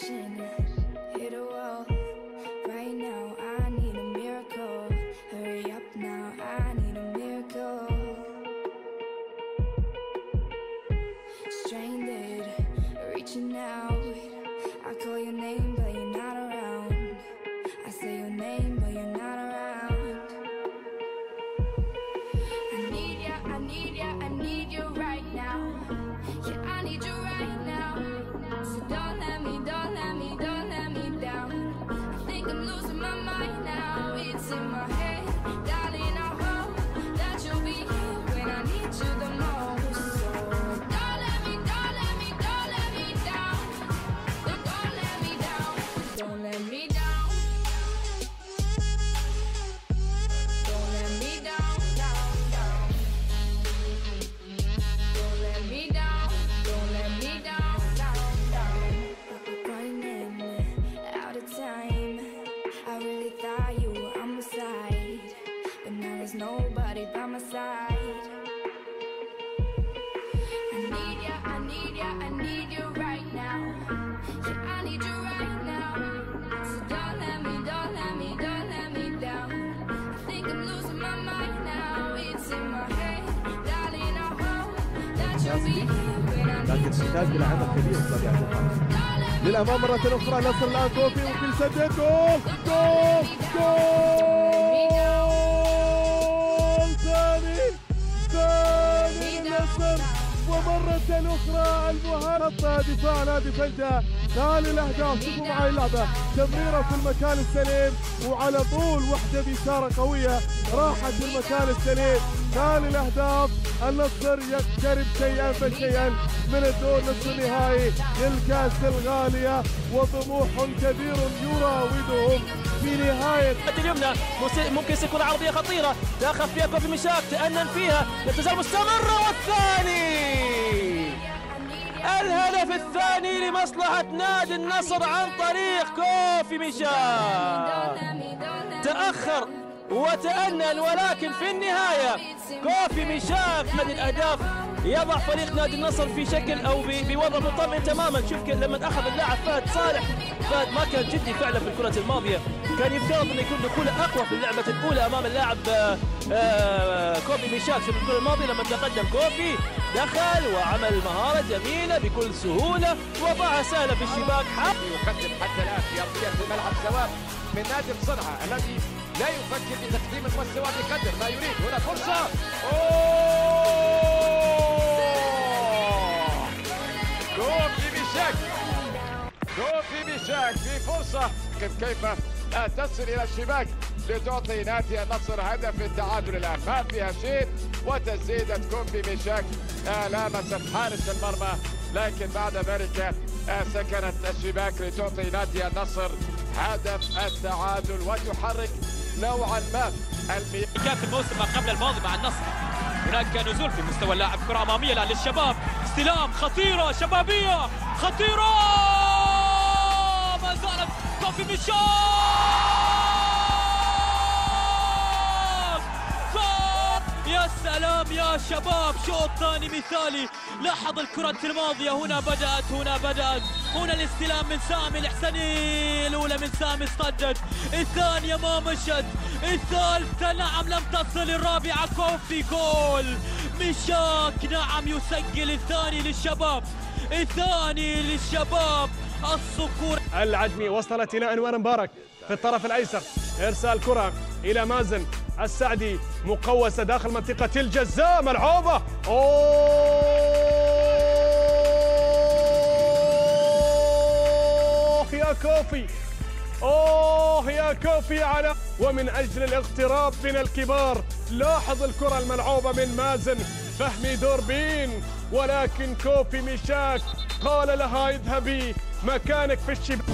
crashing, hit a wall. Right now, I need a miracle. Hurry up now, I need a miracle. Stranded, reaching out. I call your name, but you're not around. I say your name, but you're not around. I need ya, I need ya, I need you right now. Yeah, I need you right now. So don't let me down. I think I'm losing my mind now. It's in my head, darling. I hope that you'll be here when I need you the most. So don't let me down. Don't let me down. Don't let me down. Don't let me down. Don't let me down. Don't let me down. Running out of time. I really thought you were on my side, but now there's nobody by my side. I need ya, I need ya, I need you right now. Yeah, I need you right now. So don't let me down. I think I'm losing my mind now. It's in my head, darling. I hope that you'll be here when I لكن need you تحتاج the إلى عدد كبير most. طبيعة الحال. للأمام مرة أخرى نصر الآن كوفي ممكن يسدد جول ثاني للنصر. ومرة أخرى المهارة دفاع نادي فلجة. ثاني الأهداف. شوفوا معي اللعبة، تمريرة في المكان السليم وعلى طول وحدة بإشارة قوية راحت في المكان السليم. ثاني الأهداف. النصر يقترب شيئا فشيئا من الدور نصف النهائي للكأس الغالية، وطموح كبير يراودهم في نهاية اليمنى. ممكن يكون عرضية خطيرة داخل فيها كوفي ميشاك، تأنن فيها، لا مستمرة. والثاني الهدف الثاني لمصلحة نادي النصر عن طريق كوفي ميشاك. تأخر وتأنن، ولكن في النهاية كوفي ميشاك من الأهداف يضع فريق نادي النصر في شكل أو بوضع مطمئن تماما. شوف لما أخذ اللاعب فهد صالح، فهد ما كان جدي فعلا في الكرة الماضية، كان يفترض أنه يكون دخوله أقوى في اللعبة الأولى أمام اللاعب كوفي ميشاك. في الكرة الماضية لما تقدم كوفي دخل وعمل مهارة جميلة بكل سهولة وضعها سهلة في الشباك. يقدم حتى الآن في أرضية الملعب سواء من نادي صنعاء الذي لا يفكر بتقديم المستوى بقدر ما يريد. هنا فرصة، كوفي ميشاك في فرصة. كيف تصل إلى الشباك لتعطي نادي النصر هدف التعادل. الآن ما فيها شيء، وتسديدة كوفي ميشاك لامست حارس المرمى، لكن بعد ذلك سكنت الشباك لتعطي نادي النصر هدف التعادل وتحرك نوعا ما كان في الموسم ما قبل الماضي مع النصر. هناك نزول في مستوى اللاعب، كرة أمامية الآن للشباب، استلام خطيرة شبابية خطيرة، ما زالت كوفي ميشاك. يا سلام يا شباب، شوط ثاني مثالي. لاحظ الكرة الماضية، هنا بدأت هنا الاستلام من سامي الحسني، الأولى من سامي اصطدت، الثانية ما مشت، الثالثة نعم لم تصل، الرابعة كوفي جول ميشاك نعم يسجل الثاني للشباب الصقور. العجمي وصلت إلى أنوار مبارك في الطرف الأيسر، إرسال كرة إلى مازن السعدي، مقوسة داخل منطقة الجزاء، ملعوبة. يا كوفي على ومن أجل الاغتراب من الكبار. لاحظ الكرة الملعوبة من مازن فهمي دوربين، ولكن كوفي ميشاك قال لها اذهبي مكانك في الشباك.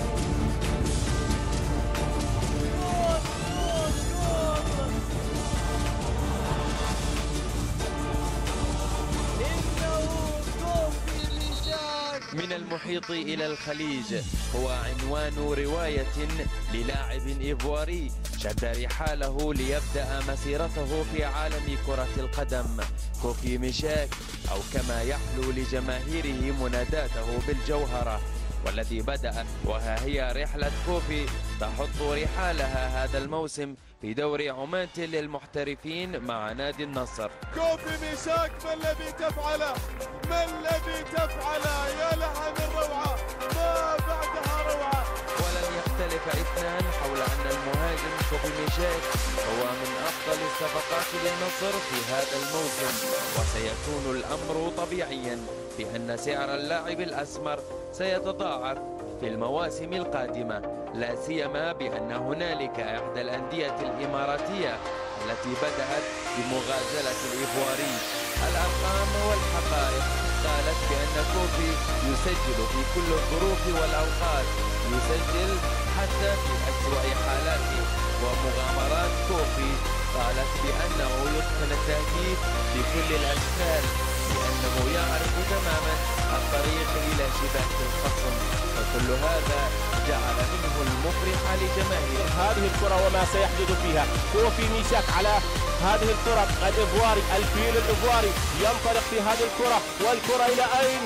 من المحيط إلى الخليج هو عنوان رواية للاعب إيفواري شد رحاله ليبدأ مسيرته في عالم كرة القدم. كوفي ميشاك، أو كما يحلو لجماهيره مناداته بالجوهرة، والذي بدأ وها هي رحلة كوفي تحط رحالها هذا الموسم في دوري عمان للمحترفين مع نادي النصر. كوفي ميشاك ما الذي تفعله؟ ما الذي تفعله؟ يا لها من روعة ما بعدها روعة. ولن يختلف اثنان حول أن المهاجم كوفي ميشاك هو من أفضل الصفقات للنصر في هذا الموسم، وسيكون الأمر طبيعيا بأن سعر اللاعب الأسمر سيتضاعف في المواسم القادمة، لا سيما بأن هنالك إحدى الأندية الإماراتية التي بدأت بمغازلة الإيفواري. الأرقام والحقائق قالت بأن كوفي يسجل في كل الظروف والأوقات، يسجل حتى في أسوأ حالاته. ومغامرات كوفي قالت بأنه يتقن التهديف بكل الأشكال، لأنه يعرف تماما الطريق إلى شباك الخصم، فكل هذا جعل منه المفرح لجماهير هذه الكرة وما سيحدث فيها. كوفي ميشاك على هذه الكرة، الإيفواري الفيل الإيفواري ينطلق في هذه الكرة، والكرة إلى أين؟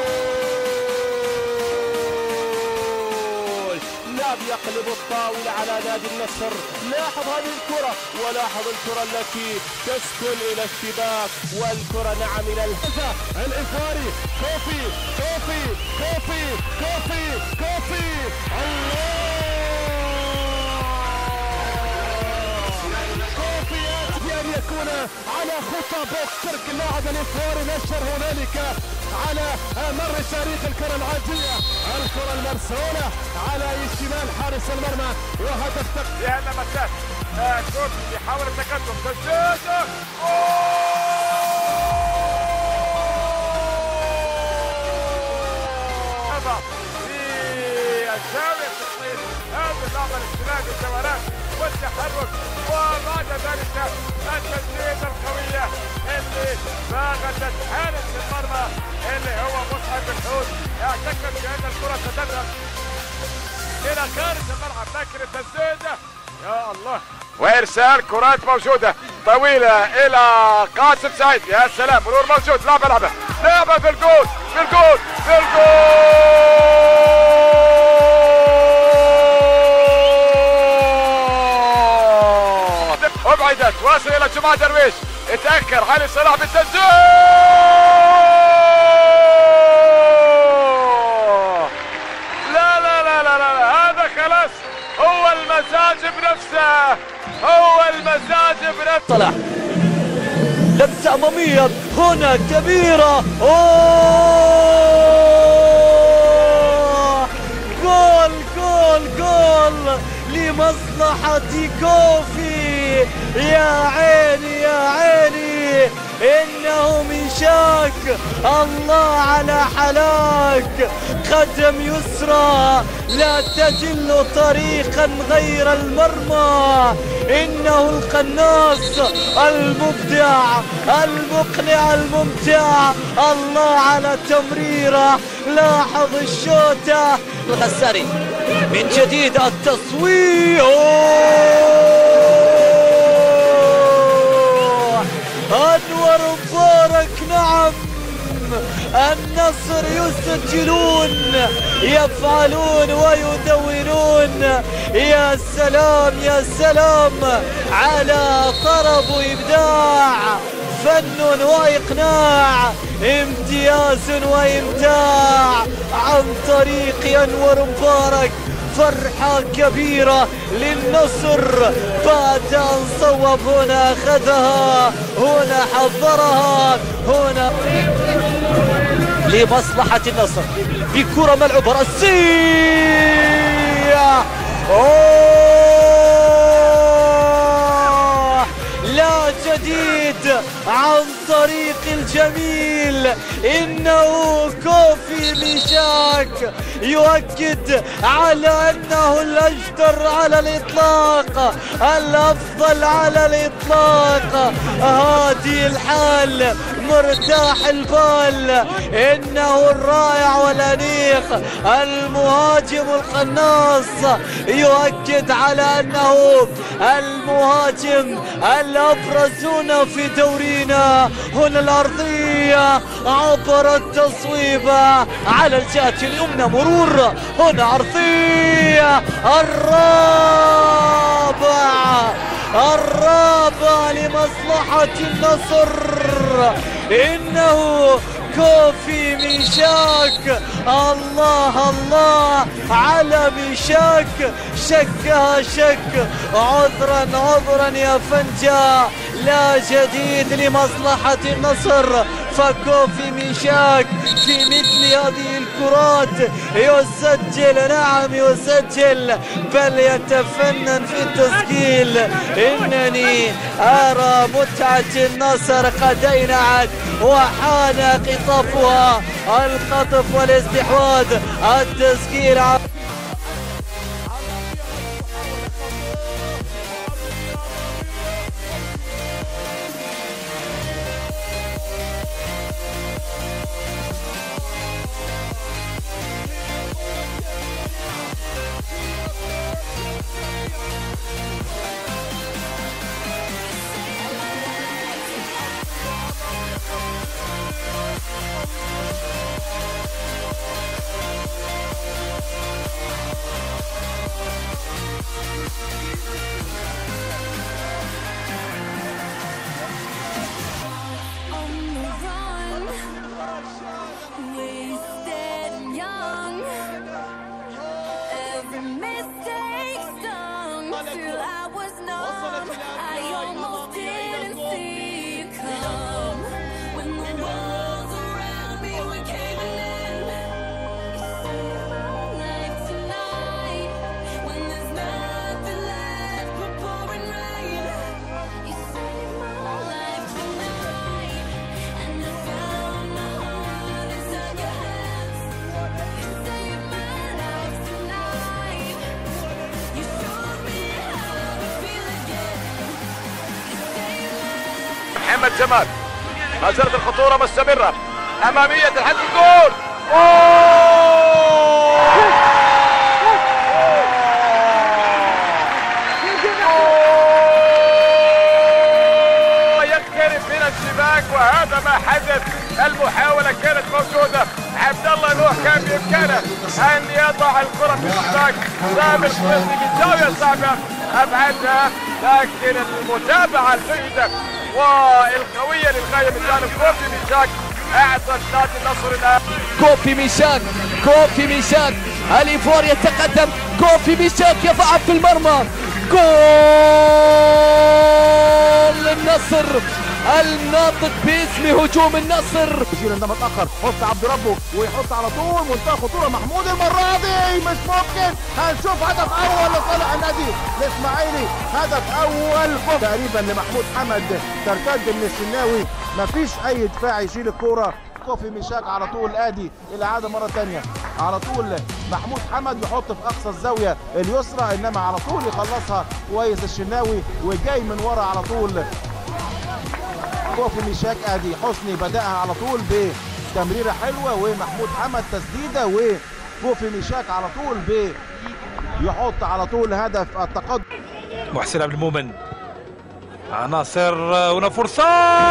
جول! لاعب يقلب الطاولة على نادي النصر. لاحظ هذه الكرة ولاحظ الكرة التي تسكن إلى الشباك، والكرة نعم إلى الهدف. الإيفواري كوفي كوفي كوفي كوفي كوفي الله كوفي يأتي أن يكون على خطى بوكس ترك اللاعب الإيفواري نشر هنالك على مر صاروخ الكرة العادية، الكرة المرسولة على شمال حارس المرمى وهدف لأن مسات كوفي يحاول التقدم تسديده في الزاوية التقنية هذا اللعبة الاختلاف الدورات والتحرك، وبعد ذلك التسديدة القوية اللي باغتت حارس المرمى اللي هو مصعب الحوت. اعتقد بأن الكرة ستذهب إلى خارج الملعب، لكن التسديدة يا الله، وإرسال كرات موجودة طويلة إلى قاسم سعيد. يا سلام، مرور موجود، لعبة في الجول في الجول في الجول، أبعدت واصل إلى جمعة درويش، اتأخر علي صلاح بالتسديد. هذا خلاص هو المزاج بنفسه، هو المزاج بنفسه. صلاح لمسة أمامية هنا كبيرة، جول جول جول لمصلحة كوفي. يا عيني يا عيني، إنه ميشاك الله على حلاك، قدم يسرى لا تجل طريقا غير المرمى، إنه القناص المبدع المقنع الممتع. الله على تمريره، لاحظ الشوطة الغساري من جديد التصوير. أنور مبارك، نعم النصر يسجلون، يفعلون ويدونون. يا سلام يا سلام على طرب وإبداع، فن وإقناع، امتياز وإمتاع عن طريق أنور مبارك. فرحة كبيرة للنصر بعد أن صوب، هنا أخذها، هنا حضرها، هنا لمصلحة النصر بكرة ملعوبة رأسية. لا جديد عن طريق الجميل، إنه كوفي ميشاك يؤكد على أنه الأجدر على الإطلاق، الأفضل على الإطلاق. هذه الحال مرتاح البال، إنه الرائع والأنيق المهاجم القناص يؤكد على أنه المهاجم الأبرز هنا في دورينا. هنا الأرضية عبر التصويبة على الجهة اليمنى، مرور هنا عرضية الرابع لمصلحة النصر، إنه كوفي ميشاك. الله الله على ميشاك، شكها شك. عذرا يا فنجا، لا جديد لمصلحة النصر، فكوفي ميشاك في مثل هذه الكرات يسجل، نعم يسجل، بل يتفنن في التسجيل. إنني أرى متعة النصر قد أينعت وحان قطافها، الخطف والاستحواذ، التسجيل. محمد جمال، ما زالت الخطورة مستمرة أمامية لحد الجول. يقترب من الشباك، وهذا ما حدث. المحاولة كانت موجودة، عبد الله نوح كان بإمكانه أن يضع الكرة في الشباك، سامر القويسي بالزاوية الصعبة أبعدها، لكن المتابعة الجيدة والقوية للغاية من جانب كوفي ميشاك أعطت نادي النصر الآن. كوفي ميشاك الإيفوار يتقدم، كوفي ميشاك يضع في المرمى، جول النصر، الناطق باسم هجوم النصر. يشيل عندما تأخر، حط عبد ربه ويحط على طول، منتهى خطورة محمود المرة دي، مش ممكن. هنشوف هدف أول لصالح النادي الإسماعيلي، هدف أول تقريبا لمحمود حمد، ترتد من الشناوي، مفيش أي دفاع يشيل الكورة. كوفي ميشاك على طول آدي الإعادة مرة ثانية، على طول محمود حمد يحط في أقصى الزاوية اليسرى، إنما على طول يخلصها كويس الشناوي، وجاي من ورا على طول كوفي ميشاك. ادي حسني بدأها على طول بتمريرة حلوة، ومحمود حمد تسديدة، وكوفي ميشاك على طول يحط على طول هدف التقدم. محسن عبد المؤمن، ناصر، هنا فرصة،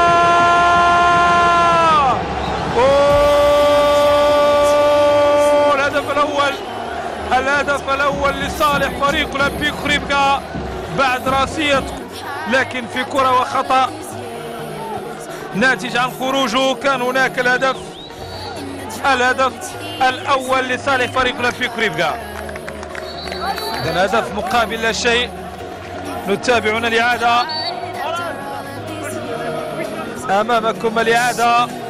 الهدف الأول لصالح فريق أولمبيك خريبكا بعد راسية، لكن في كرة وخطأ ناتج عن خروجه. كان هناك الهدف الأول لصالح فريق أولمبيك خريبكا. الهدف مقابل لا شيء. نتابعون الإعادة، أمامكم الإعادة.